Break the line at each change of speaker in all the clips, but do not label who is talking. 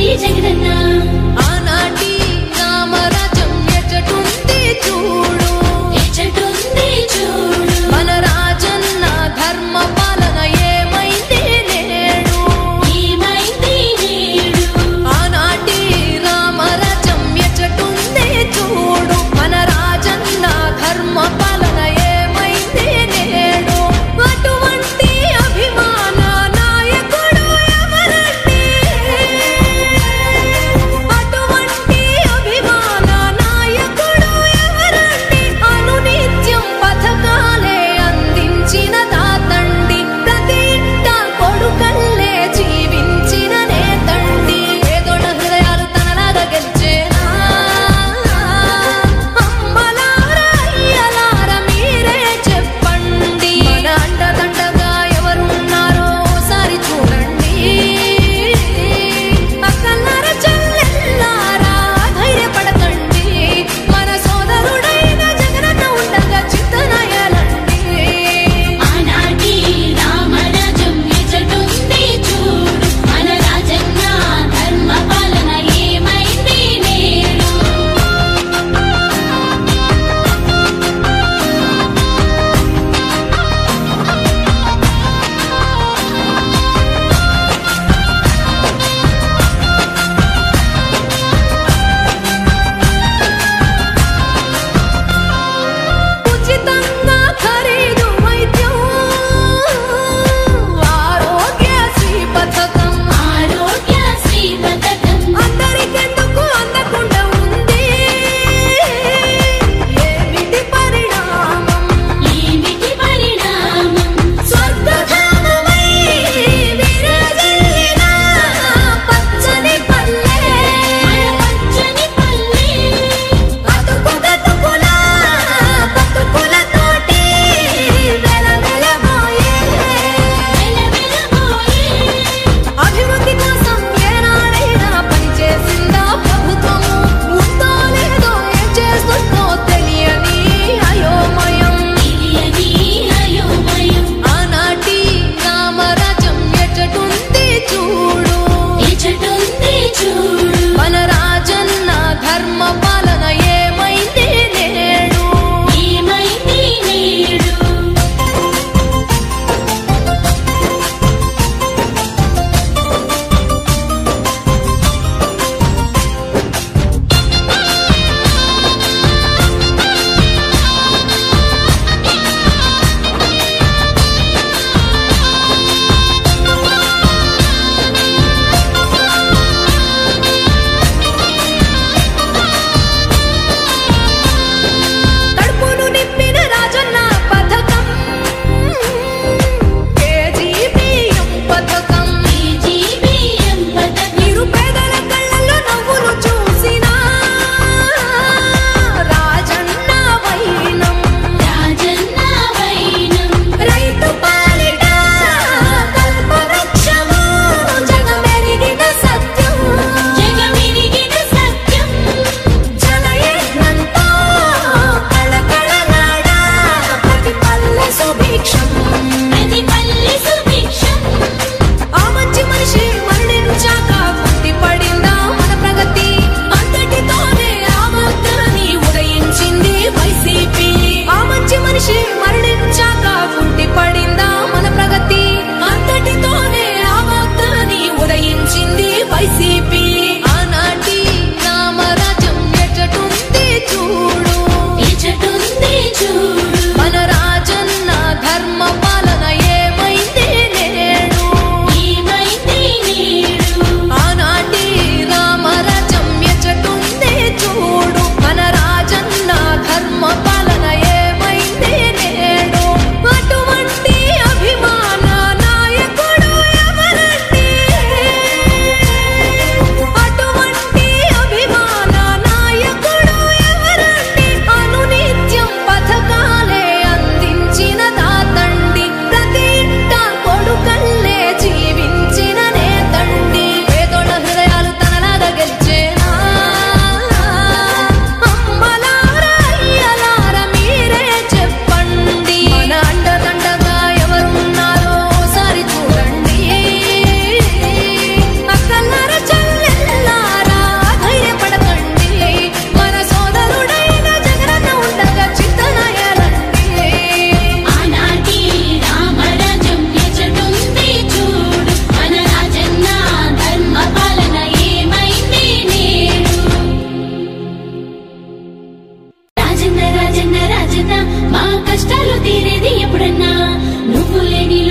జగనన్న
ఆనాటి రామరాజ్యం ఎచ్చటుంది చూడు
ఎచ్చటుంది చూడు
మన రాజన్న ధర్మ పాలన ఏమైంది నేడు
ఏమైంది నేడు
ఆనాటి రామరాజ్యం ఎచ్చటుంది చూడు మన రాజన్న ధర్మ పాలన ఏమైంది నేడు అటువంటి అభిమాన నాయకుడు ఎవరండి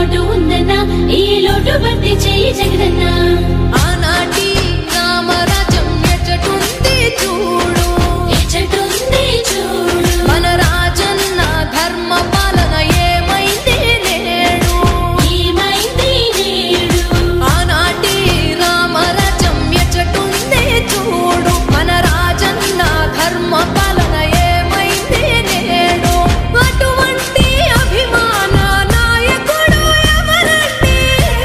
లోటు ఉందన్నా ఈ లోటు భర్తీ చేయి జగనన్న
ఆనాటి రామరాజ్యం ఎచ్చటుంది చూడు
ఎచ్చటుంది చూడు
మన రాజన్న ధర్మ పాలన ఏమైంది నేడు
ఏమైంది నేడు
ఆనాటి రామరాజ్యం ఎచ్చటుంది చూడు మన రాజన్న ధర్మ పాలన ఏమైంది నేడు అటువంటి అభిమాన నాయకుడు ఎవరండి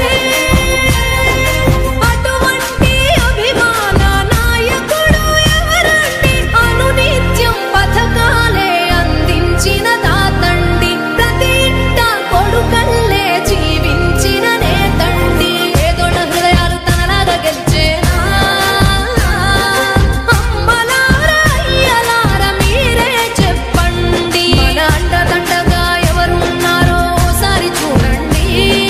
అటువంటి అభిమాన నాయకుడు ఎవరండి అనునిత్యం పథకాలే అందించిన తాతండి ప్రతి ఇంట కొడుకల్లే జీవించిన నేతండి ఏదోడ హృదయాలు తనలాగా గెలిచేనా అమ్మలారా అయ్యలారా మీరే చెప్పండి మన అండదండగా ఎవరున్నారో ఓసారి చూడండి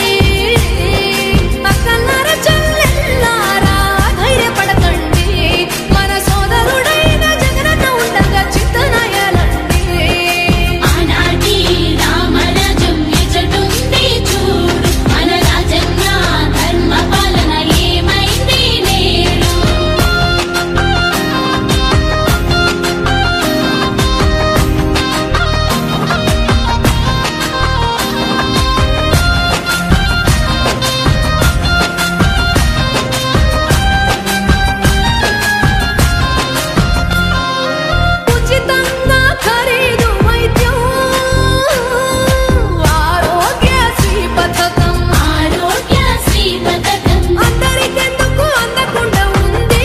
అక్కలారా చెల్లెల్లారా ధైర్యపడకండి మన సోదరుడైన జగనన్న ఉండగా చింతనయలండి
ఆనాటి రామరాజ్యం ఎచ్చటుంది చూడు మన రాజన్న ధర్మ పాలన ఏమైంది నేడు
ఉచితంగా ఖరీదు వైద్యం ఆరోగ్యశ్రీ పథకం
ఆరోగ్యశ్రీ పథకం
అందరికెందుకు అందకుండా ఉంది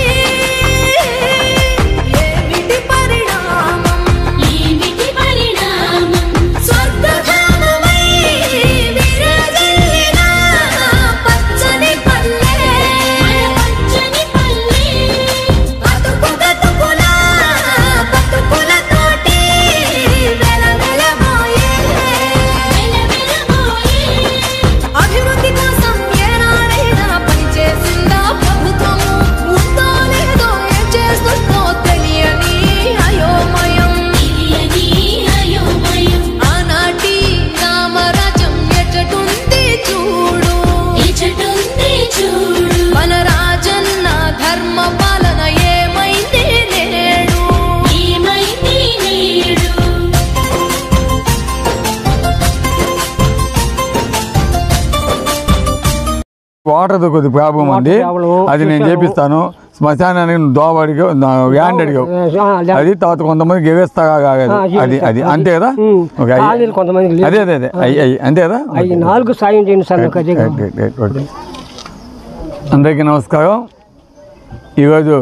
ఏమిటి పరిణామం
ఏమిటి పరిణామం
స్వర్గధామమై విరాజిల్లిన పచ్చని పల్లె
మన పచ్చని పల్లె
బతుకుల బతుకులతోటి వెలవెలబోయే
వెలవెలబోయే
అభివృద్ధి కోసం ఏనాడైనా పనిచేసిందా ప్రభుత్వము ఉందో లేదో ఏం చేస్తుందో తెలియని అయోమయం
తెలియని అయోమయం
ఆనాటి రామరాజ్యం ఎచ్చటుంది చూడు
ఎచ్చటుంది చూడు
మన రాజన్న ధర్మ పాలన ఏమైంది నేడు
ఏమైంది నేడు
వాటర్తో కొద్ది ప్రాబ్లం ఉంది. అది నేను చేపిస్తాను. శ్మశానానికి దోవడిగా వ్యాండ్ అడిగావు, అది తర్వాత కొంతమందికి ఎగేస్తా అది అది అంతే కదా. ఓకే,
కొంతమంది
అదే అదే అదే అయ్యి అంతే కదా.
4 సాయం చేయండి సార్.
ఓకే. అందరికీ నమస్కారం. ఈరోజు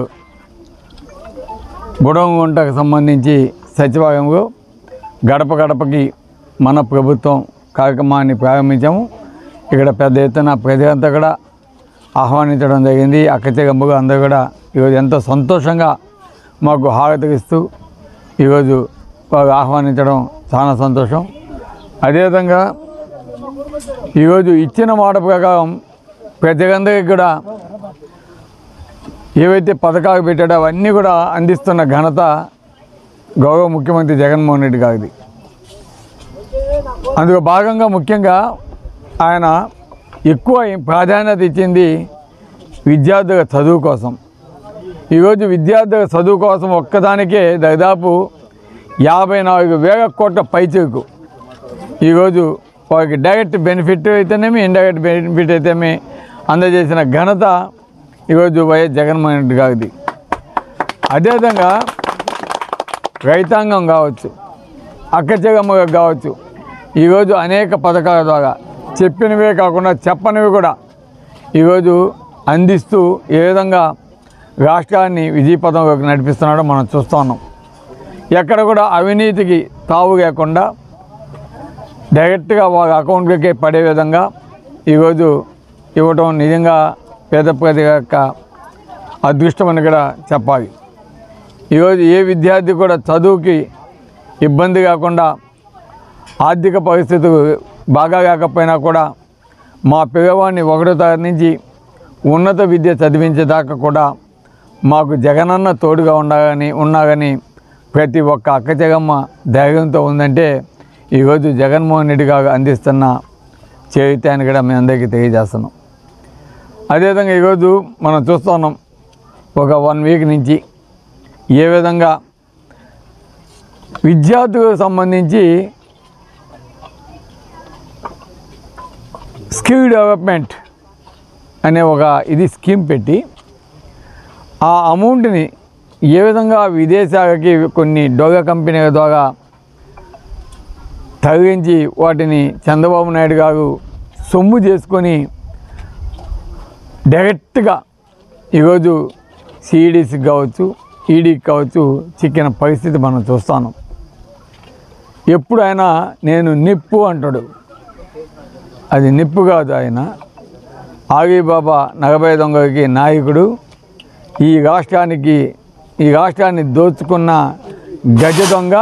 బుడంగుంటకు సంబంధించి సచివాలయంలో గడప గడపకి మన ప్రభుత్వం కార్యక్రమాన్ని ప్రారంభించాము. ఇక్కడ పెద్ద ఎత్తున ప్రజలంతా కూడా ఆహ్వానించడం జరిగింది. అక్కచెగంబుగా అందరూ కూడా ఈరోజు ఎంతో సంతోషంగా మాకు హారతిస్తూ ఈరోజు వారు ఆహ్వానించడం చాలా సంతోషం. అదేవిధంగా ఈరోజు ఇచ్చిన మాట ప్రకారం ప్రజలందరికీ కూడా ఏవైతే పథకాలు పెట్టాడో అవన్నీ కూడా అందిస్తున్న ఘనత గౌరవ ముఖ్యమంత్రి జగన్మోహన్ రెడ్డి గారిది. అందులో భాగంగా ముఖ్యంగా ఆయన ఎక్కువ ప్రాధాన్యత ఇచ్చింది విద్యార్థుల చదువు కోసం. ఈరోజు విద్యార్థుల చదువు కోసం ఒక్కదానికే దాదాపు 54,000 కోట్ల పైచిలకు ఈరోజు వారికి డైరెక్ట్ బెనిఫిట్ అయితేనేమి ఇండైరెక్ట్ బెనిఫిట్ అయితేనేమి అందజేసిన ఘనత ఈరోజు వైఎస్ జగన్మోహన్ రెడ్డి గారిది. అదేవిధంగా రైతాంగం కావచ్చు, అక్కచెగమ్మగా కావచ్చు, ఈరోజు అనేక పథకాల ద్వారా చెప్పినవే కాకుండా చెప్పనివి కూడా ఈరోజు అందిస్తూ ఏ విధంగా రాష్ట్రాన్ని విజయపథంలోకి నడిపిస్తున్నాడో మనం చూస్తూ ఉన్నాం. ఎక్కడ కూడా అవినీతికి తావు లేకుండా డైరెక్ట్గా వాళ్ళ అకౌంట్లకే పడే విధంగా ఈరోజు ఇవ్వటం నిజంగా పేద ప్రజల యొక్క అదృష్టమని కూడా చెప్పాలి. ఈరోజు ఏ విద్యార్థి కూడా చదువుకి ఇబ్బంది కాకుండా, ఆర్థిక పరిస్థితులు బాగా కాకపోయినా కూడా మా పిల్లవాడిని 1వ తరగతి నుంచి ఉన్నత విద్య చదివించేదాకా కూడా మాకు జగనన్న తోడుగా ఉన్నారని ప్రతి ఒక్క అక్కచెగమ్మ ధైర్యంతో ఉందంటే ఈరోజు జగన్మోహన్ రెడ్డి గారు అందిస్తున్న చేయుతాయని కూడా మీ అందరికీ తెలియజేస్తున్నాం. అదేవిధంగా ఈరోజు మనం చూస్తున్నాం ఒక 1 వీక్ నుంచి ఏ విధంగా విద్యార్థులకు సంబంధించి స్కిల్ డెవలప్మెంట్ అనే ఒక స్కీమ్ పెట్టి ఆ అమౌంట్ని ఏ విధంగా విదేశాలకి కొన్ని డోగా కంపెనీల ద్వారా తరలించి వాటిని చంద్రబాబు నాయుడు గారు సొమ్ము చేసుకొని డైరెక్ట్గా ఈరోజు సిఈడిసికి కావచ్చు, ఈడీకి కావచ్చు చిక్కిన పరిస్థితి మనం చూస్తాను. ఎప్పుడు ఆయన నేను నిప్పు అంటాడు, అది నిప్పు కాదు. ఆయన ఆలీబాబా 40 దొంగలకి నాయకుడు. ఈ రాష్ట్రాన్ని దోచుకున్న గజ దొంగ.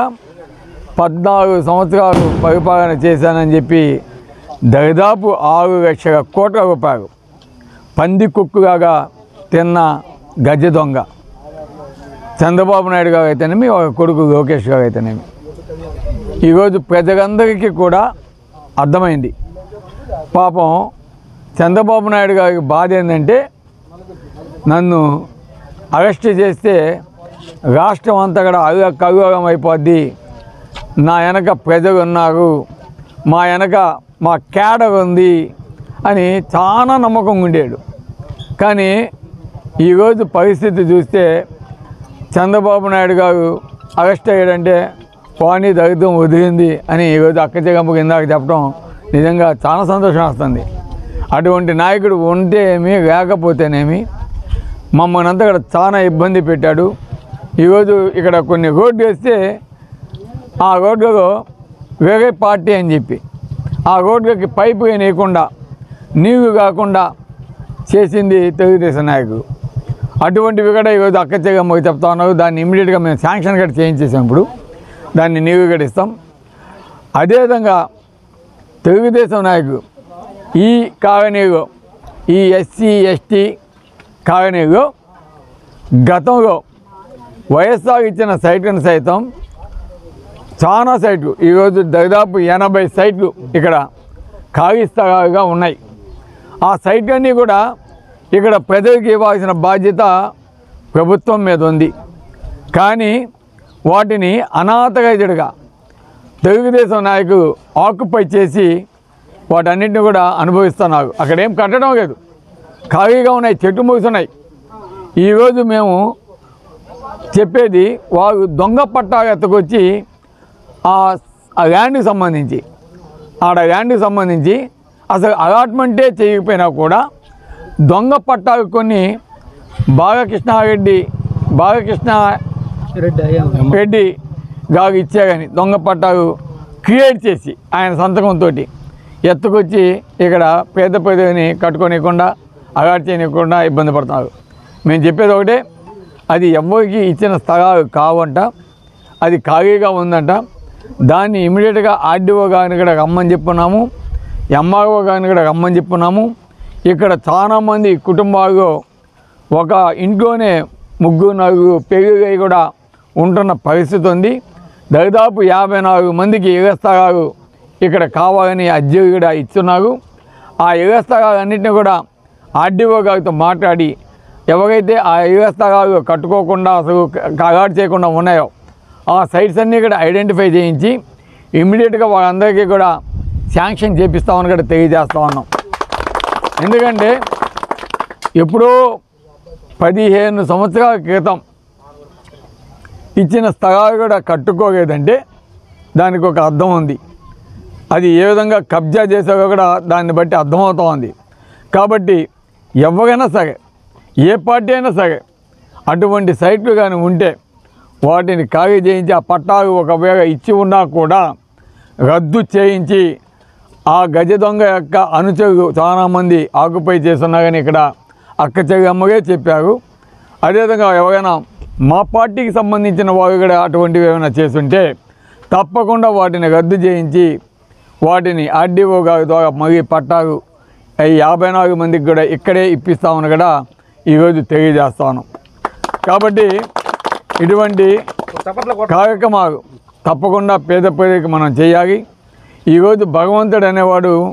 14 సంవత్సరాలు పరిపాలన చేశానని చెప్పి దాదాపు 6 లక్షల కోట్ల రూపాయలు పంది కుక్కులాగా తిన్న గజ దొంగ చంద్రబాబు నాయుడు గారు అయితేనేమి, ఒక కొడుకు లోకేష్ గారు అయితేనేమి. ఈరోజు ప్రజలందరికీ కూడా అర్థమైంది. పాపం చంద్రబాబు నాయుడు గారికి బాధ ఏంటంటే, నన్ను అరెస్ట్ చేస్తే రాష్ట్రం అంతా కూడా కల్లోలం అయిపోద్ది, నా వెనక ప్రజలు ఉన్నారు, మా వెనక మా క్యాడర్ ఉంది అని చాలా నమ్మకం ఉండేడు. కానీ ఈరోజు పరిస్థితి చూస్తే చంద్రబాబు నాయుడు గారు అరెస్ట్ అయ్యాడంటే పానీ దరిద్రం వదిలింది అని ఈరోజు అక్కచెగమ్మకు ఇందాక చెప్పడం నిజంగా చాలా సంతోషం వస్తుంది. అటువంటి నాయకుడు ఉంటేనేమి లేకపోతేనేమి మమ్మల్ని అంతా ఇక్కడ చాలా ఇబ్బంది పెట్టాడు. ఈరోజు ఇక్కడ కొన్ని రోడ్లు వేస్తే ఆ రోడ్లలో వేరే పార్టీ అని చెప్పి ఆ రోడ్లకి పైపు వేయకుండా నీళ్లు కాకుండా చేసింది తెలుగుదేశం నాయకుడు. అటువంటివి కూడా ఈరోజు అక్కచెగమ్మకి చెప్తా ఉన్నారు. దాన్ని ఇమ్మీడియట్గా మేము శాంక్షన్ కూడా చేయించేసాం. ఇప్పుడు దాన్ని నీళ్లు కూడా ఇస్తాం. అదేవిధంగా తెలుగుదేశం నాయకుడు ఈ కాలనీలో, ఈ ఎస్సీ ఎస్టీ కాలనీలో గతంలో వైఎస్ఆర్ ఇచ్చిన సైట్లను సైతం చాలా సైట్లు ఈరోజు దాదాపు 80 సైట్లు ఇక్కడ ఖాళీ స్థలాలుగా ఉన్నాయి. ఆ సైట్లన్నీ కూడా ఇక్కడ ప్రజలకు ఇవ్వాల్సిన బాధ్యత ప్రభుత్వం మీద ఉంది. కానీ వాటిని అనాథరైజ్డ్గా తెలుగుదేశం నాయకులు ఆక్యుపై చేసి వాటన్నిటిని కూడా అనుభవిస్తున్నారు. అక్కడేం కట్టడం లేదు, ఖాళీగా ఉన్నాయి, చెట్టు మూసున్నాయి. ఈరోజు మేము చెప్పేది, వారు దొంగ పట్టాలు ఎత్తుకొచ్చి ఆ ల్యాండ్కి సంబంధించి అసలు అలాట్మెంటే చేయకపోయినా కూడా దొంగ పట్టాలు కొన్ని బాలకృష్ణ రెడ్డి గారు ఇచ్చారని దొంగ పట్టాలు క్రియేట్ చేసి ఆయన సంతకంతో ఎత్తుకొచ్చి ఇక్కడ పేద ప్రజలని కట్టుకోనివ్వకుండా, అలాట్ చేయనివ్వకుండా ఇబ్బంది పడుతున్నారు. మేము చెప్పేది ఒకటే, అది ఎవరికి ఇచ్చిన స్థలాలు కావంట, అది ఖాళీగా ఉందంట. దాన్ని ఇమీడియట్గా ఆర్డీఓ గారిని కూడా రమ్మని చెప్పున్నాము, ఎంఆర్ఓ గారిని కూడా రమ్మని చెప్పున్నాము. ఇక్కడ చాలామంది కుటుంబాలు ఒక ఇంట్లోనే 3-4 పెళ్ళిళ్ళు కూడా ఉంటున్న పరిస్థితి ఉంది. దాదాపు 54 మందికి ఇళ్ల స్థలాలు ఇక్కడ కావాలని అర్జీలు కూడా ఇస్తున్నారు. ఆ ఇళ్ల స్థలాలన్నింటినీ కూడా ఆర్డీఓ గారితో మాట్లాడి ఎవరైతే ఆ ఇళ్ల స్థలాలు కట్టుకోకుండా అసలు అలాట్ చేయకుండా ఉన్నాయో ఆ సైట్స్ అన్నీ కూడా ఐడెంటిఫై చేయించి ఇమ్మీడియట్గా వాళ్ళందరికీ కూడా శాంక్షన్ చేపిస్తామని కూడా తెలియజేస్తూ ఉన్నాం. ఎందుకంటే ఎప్పుడో 15 సంవత్సరాల క్రితం ఇచ్చిన స్థలాలు కూడా కట్టుకోలేదంటే దానికి ఒక అర్థం ఉంది. అది ఏ విధంగా కబ్జా చేసారో కూడా దాన్ని బట్టి అర్థమవుతూ ఉంది. కాబట్టి ఎవరైనా సరే, ఏ పార్టీ అయినా సరే అటువంటి సైట్లు కానీ ఉంటే వాటిని ఖాళీ చేయించి ఆ పట్టాలు ఒకవేళ ఇచ్చి ఉన్నా కూడా రద్దు చేయించి ఆ గజ దొంగ యొక్క అనుచరులు చాలామంది ఆక్యుపై చేస్తున్నారని ఇక్కడ అక్కచెగమ్మగే చెప్పారు. అదేవిధంగా ఎవరైనా మా పార్టీకి సంబంధించిన వారు కూడా అటువంటివి ఏమైనా చేస్తుంటే తప్పకుండా వాటిని రద్దు చేయించి వాటిని ఆర్డీఓ గారి ద్వారా మళ్ళీ పట్టాలు 54 మందికి కూడా ఇక్కడే ఇప్పిస్తామని కూడా ఈరోజు తెలియజేస్తాను. కాబట్టి ఇటువంటి కార్యక్రమాలు తప్పకుండా పేద ప్రజలకు మనం చేయాలి. ఈరోజు భగవంతుడు అనేవాడు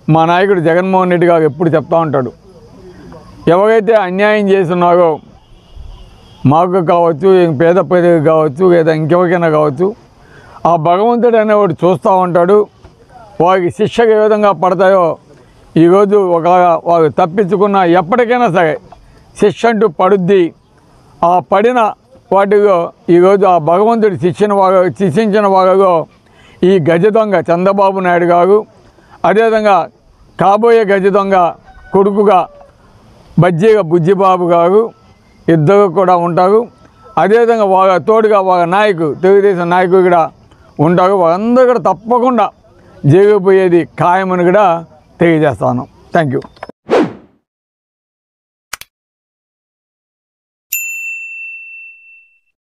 మా నాయకుడు జగన్మోహన్ రెడ్డి గారు ఎప్పుడు చెప్తా ఉంటాడు, ఎవరైతే అన్యాయం చేస్తున్నారో మాకు కావచ్చు, పేద ప్రజలకు కావచ్చు, లేదా ఇంకెవరికైనా కావచ్చు, ఆ భగవంతుడు అనేవాడు చూస్తూ ఉంటాడు. వారికి శిక్షకు ఏ విధంగా పడతాయో ఈరోజు ఒక వారు తప్పించుకున్న ఎప్పటికైనా సరే శిక్ష అంటూ పడుద్ది. ఆ పడిన వాటిలో ఈరోజు ఆ భగవంతుడు శిక్షించిన వారిలో ఈ గజ దొంగ చంద్రబాబు నాయుడు గారు, అదేవిధంగా కాబోయే గజ దొంగ కొడుకుగా బజ్జీగా బుజ్జిబాబు గారు ఇద్దరు కూడా ఉంటారు. అదేవిధంగా వాళ్ళ తోడుగా వాళ్ళ నాయకుడు తెలుగుదేశం నాయకుడు కూడా ఉంటారు. వాళ్ళందరూ కూడా తప్పకుండా జరిగిపోయేది ఖాయమని కూడా తెలియజేస్తాను. Thank you.